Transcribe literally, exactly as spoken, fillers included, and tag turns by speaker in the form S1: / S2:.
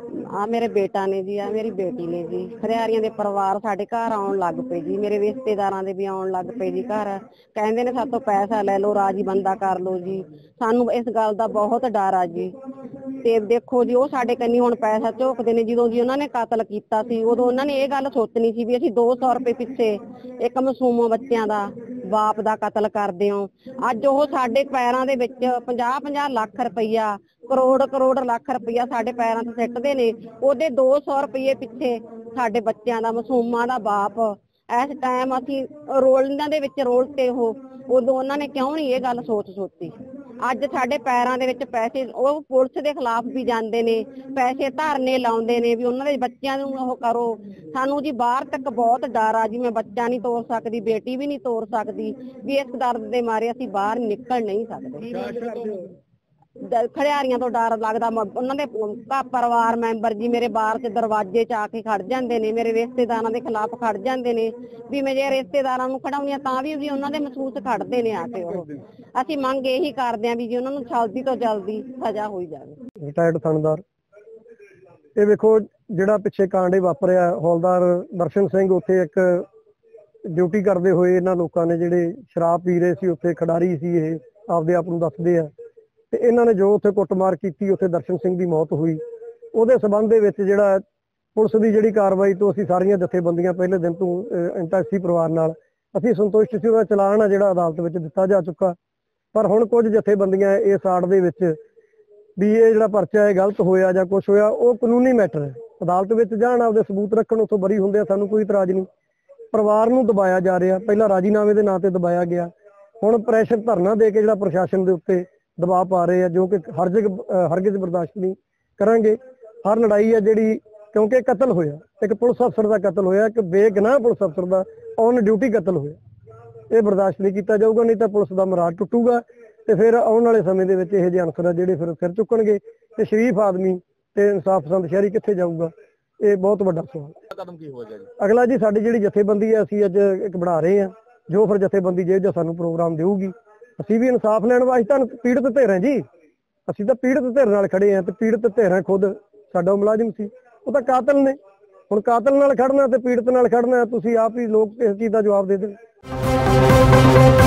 S1: आ मेरे बेटा ने जी, आ मेरी बेटी ने जी। खरियारियां दे परिवार साडे घर आउण लग पे जी, मेरे रिश्तेदारां दे भी आउण लग पे जी घर। कहंदे ने सातों पैसा ले लो, राजी बंदा कर लो जी। सानू इस गल दा बहुत डर आ जी। ਤੇ ਦੇਖੋ ਜੀ ਉਹ ਸਾਡੇ ਕੰਨੀ ਹੁਣ ਪੈਸਾ ਝੋਕਦੇ ਨੇ। ਜਦੋਂ ਜੀ ਉਹਨਾਂ ਨੇ ਕਤਲ ਕੀਤਾ ਸੀ ਉਦੋਂ ਉਹਨਾਂ ਨੇ ਇਹ ਗੱਲ ਸੋਚਣੀ ਸੀ ਵੀ ਅਸੀਂ ਦੋ ਸੌ ਰੁਪਏ ਪਿੱਛੇ ਇੱਕ ਮਾਸੂਮ ਬੱਚਿਆਂ ਦਾ ਬਾਪ ਦਾ ਕਤਲ ਕਰਦੇ ਹਾਂ। ਅੱਜ ਉਹ ਸਾਡੇ ਪੈਰਾਂ ਦੇ ਵਿੱਚ ਪੰਜਾਹ ਪੰਜਾਹ ਲੱਖ ਰੁਪਈਆ, ਕਰੋੜ ਕਰੋੜ ਲੱਖ ਰੁਪਈਆ ਸਾਡੇ ਪੈਰਾਂ ਤੇ ਸਿੱਟਦੇ ਨੇ। ਉਹਦੇ ਦੋ ਸੌ ਰੁਪਏ ਪਿੱਛੇ ਸਾਡੇ ਬੱਚਿਆਂ ਦਾ, ਮਾਸੂਮਾਂ ਦਾ ਬਾਪ ਇਸ ਟਾਈਮ ਅਸੀਂ ਰੋਲਣਾ ਦੇ ਵਿੱਚ ਰੋਲ ਤੇ ਉਹ ਉਦੋਂ ਉਹਨਾਂ ਨੇ ਕਿਉਂ ਨਹੀਂ ਇਹ ਗੱਲ ਸੋਚ ਸੋਚੀ। ਅੱਜ ਸਾਡੇ ਪੈਰਾਂ ਦੇ ਵਿੱਚ ਪੈਸੇ, ਉਹ ਪੁਲਿਸ ਦੇ ਖਿਲਾਫ ਵੀ ਜਾਂਦੇ ਨੇ, ਪੈਸੇ ਧਰਨੇ ਲਾਉਂਦੇ ਨੇ ਵੀ ਉਹਨਾਂ ਦੇ ਬੱਚਿਆਂ ਨੂੰ ਉਹ ਕਰੋ। ਸਾਨੂੰ ਜੀ ਬਾਹਰ ਤੱਕ ਬਹੁਤ ਡਰ ਆ ਜੀ। ਮੈਂ ਬੱਚਾ ਨਹੀਂ ਤੋਰ ਸਕਦੀ, ਬੇਟੀ ਵੀ ਨਹੀਂ ਤੋਰ ਸਕਦੀ ਵੀ ਇਸ ਦਰਦ ਦੇ ਮਾਰੇ ਅਸੀਂ ਬਾਹਰ ਨਿਕਲ ਨਹੀਂ ਸਕਦੇ। ਖੜਿਆਰੀਆਂ ਤੋਂ ਡਰ ਲੱਗਦਾ। ਉਹਨਾਂ ਦੇ ਪਰਿਵਾਰ ਮੈਂਬਰ ਜੀ ਮੇਰੇ ਬਾਹਰ ਚ ਦਰਵਾਜ਼ੇ ਚ ਆ ਕੇ ਖੜ ਜਾਂਦੇ ਨੇ, ਮੇਰੇ ਰਿਸ਼ਤੇਦਾਰਾਂ ਦੇ ਖਿਲਾਫ ਖੜ ਜਾਂਦੇ ਨੇ ਵੀ ਮੈਂ ਜੇ ਰਿਸ਼ਤੇਦਾਰਾਂ ਨੂੰ ਖੜਾਉਣੀਆਂ ਤਾਂ ਵੀ ਵੀ ਉਹਨਾਂ ਦੇ ਮਹਿਸੂਸ ਖੜਦੇ ਨੇ ਆ ਕੇ। ਉਹ ਅਸੀਂ ਮੰਗ ਇਹੀ ਕਰਦੇ ਆਂ ਵੀ ਜੀ ਉਹਨਾਂ ਨੂੰ ਜਲਦੀ ਤੋਂ ਜਲਦੀ ਸਜ਼ਾ ਹੋਈ ਜਾਵੇ।
S2: ਰਿਟਾਇਰਡ ਥਾਣੇਦਾਰ ਇਹ ਵੇਖੋ ਜਿਹੜਾ ਪਿੱਛੇ ਕਾਂਡ ਵਾਪਰਿਆ, ਹੌਲਦਾਰ ਦਰਸ਼ਨ ਸਿੰਘ ਉੱਥੇ ਇੱਕ ਡਿਊਟੀ ਕਰਦੇ ਹੋਏ ਇਹਨਾਂ ਲੋਕਾਂ ਨੇ ਜਿਹੜੇ ਸ਼ਰਾਬ ਪੀ ਰਹੇ ਸੀ, ਉੱਥੇ ਖਿਡਾਰੀ ਸੀ ਇਹ ਆਪਦੇ ਆਪ ਨੂੰ ਦੱਸਦੇ ਆ, ਤੇ ਇਹਨਾਂ ਨੇ ਜੋ ਉੱਥੇ ਕੁੱਟਮਾਰ ਕੀਤੀ, ਉੱਥੇ ਦਰਸ਼ਨ ਸਿੰਘ ਦੀ ਮੌਤ ਹੋਈ। ਉਹਦੇ ਸਬੰਧ ਦੇ ਵਿੱਚ ਜਿਹੜਾ ਪੁਲਿਸ ਦੀ ਜਿਹੜੀ ਕਾਰਵਾਈ ਤੋਂ ਅਸੀਂ ਸਾਰੀਆਂ ਜਥੇਬੰਦੀਆਂ ਪਹਿਲੇ ਦਿਨ ਤੋਂ ਇੰਟੈਕਸੀ ਪਰਿਵਾਰ ਨਾਲ ਅਸੀਂ ਸੰਤੁਸ਼ਟ ਸੀ। ਉਹਦਾ ਚਲਾਨ ਆ ਜਿਹੜਾ ਅਦਾਲਤ ਵਿੱਚ ਦਿੱਤਾ ਜਾ ਚੁੱਕਾ। ਪਰ ਹੁਣ ਕੁਝ ਜਥੇਬੰਦੀਆਂ ਇਸ ਆੜ ਦੇ ਵਿੱਚ ਵੀ ਇਹ ਜਿਹੜਾ ਪਰਚਾ ਹੈ ਗਲਤ ਹੋਇਆ ਜਾਂ ਕੁਛ ਹੋਇਆ, ਉਹ ਕਾਨੂੰਨੀ ਮੈਟਰ ਹੈ। ਅਦਾਲਤ ਵਿੱਚ ਜਾਣ, ਆਪਦੇ ਸਬੂਤ ਰੱਖਣ, ਉੱਥੋਂ ਬਰੀ ਹੁੰਦੇ ਆ, ਸਾਨੂੰ ਕੋਈ ਇਤਰਾਜ਼ ਨਹੀਂ। ਪਰਿਵਾਰ ਨੂੰ ਦਬਾਇਆ ਜਾ ਰਿਹਾ, ਪਹਿਲਾਂ ਰਾਜੀਨਾਮੇ ਦੇ ਨਾਂ ਤੇ ਦਬਾਇਆ ਗਿਆ, ਹੁਣ ਪ੍ਰੈਸ਼ਰ ਧਰਨਾ ਦੇ ਕੇ ਜਿਹੜਾ ਪ੍ਰਸ਼ਾਸਨ ਦੇ ਉੱਤੇ ਦਬਾਅ ਪਾ ਰਹੇ ਆ, ਜੋ ਕਿ ਹਰਜਿਗ ਹਰਗਿਜ਼ ਬਰਦਾਸ਼ਤ ਨਹੀਂ ਕਰਾਂਗੇ। ਹਰ ਲੜਾਈ ਹੈ ਜਿਹੜੀ, ਕਿਉਂਕਿ ਕਤਲ ਹੋਇਆ, ਇੱਕ ਪੁਲਿਸ ਅਫਸਰ ਦਾ ਕਤਲ ਹੋਇਆ, ਇੱਕ ਬੇਗੁਨਾਹ ਪੁਲਿਸ ਅਫਸਰ ਦਾ ਔਨ ਡਿਊਟੀ ਕਤਲ ਹੋਇਆ, ਇਹ ਬਰਦਾਸ਼ਤ ਨਹੀਂ ਕੀਤਾ ਜਾਊਗਾ। ਨਹੀਂ ਤਾਂ ਪੁਲਿਸ ਦਾ ਮਰਾਜ ਟੁੱਟੂਗਾ ਤੇ ਫਿਰ ਆਉਣ ਵਾਲੇ ਸਮੇਂ ਦੇ ਵਿੱਚ ਇਹੋ ਜਿਹੇ ਅਨਸਰ ਆ ਜਿਹੜੇ ਫਿਰ ਸਿਰ ਚੁੱਕਣਗੇ ਤੇ ਸ਼ਰੀਫ ਆਦਮੀ ਤੇ ਇਨਸਾਫ ਪਸੰਦ ਸ਼ਹਿਰੀ ਕਿੱਥੇ ਜਾਊਗਾ, ਇਹ ਬਹੁਤ ਵੱਡਾ ਸਵਾਲ।
S3: ਕਦਮ ਕੀ ਹੋਏਗਾ ਜੀ
S2: ਅਗਲਾ ਜੀ? ਸਾਡੀ ਜਿਹੜੀ ਜਥੇਬੰਦੀ ਹੈ ਅਸੀਂ ਅੱਜ ਇੱਕ ਬਣਾ ਰਹੇ ਹਾਂ, ਜੋ ਫਿਰ ਜਥੇਬੰਦੀ ਜਿਹੋ ਜਿਹਾ ਸਾਨੂੰ ਪ੍ਰੋਗਰਾਮ ਦੇਊਗੀ, ਅਸੀਂ ਵੀ ਇਨਸਾਫ ਲੈਣ ਵਾਸਤੇ ਤੁਹਾਨੂੰ ਪੀੜਤ ਧਿਰ ਹਾਂ ਜੀ। ਅਸੀਂ ਤਾਂ ਪੀੜਤ ਧਿਰ ਨਾਲ ਖੜੇ ਹਾਂ ਤੇ ਪੀੜਤ ਧਿਰ ਖੁਦ ਸਾਡਾ ਮੁਲਾਜ਼ਮ ਸੀ, ਉਹ ਤਾਂ ਕਾਤਲ ਨੇ। ਹੁਣ ਕਾਤਲ ਨਾਲ ਖੜਨਾ ਤੇ ਪੀੜਤ ਨਾਲ ਖੜਨਾ, ਤੁਸੀਂ ਆਪ ਹੀ ਲੋਕ ਇਸ ਚੀਜ਼ ਦਾ ਜਵਾਬ ਦੇ ਦੇਣ।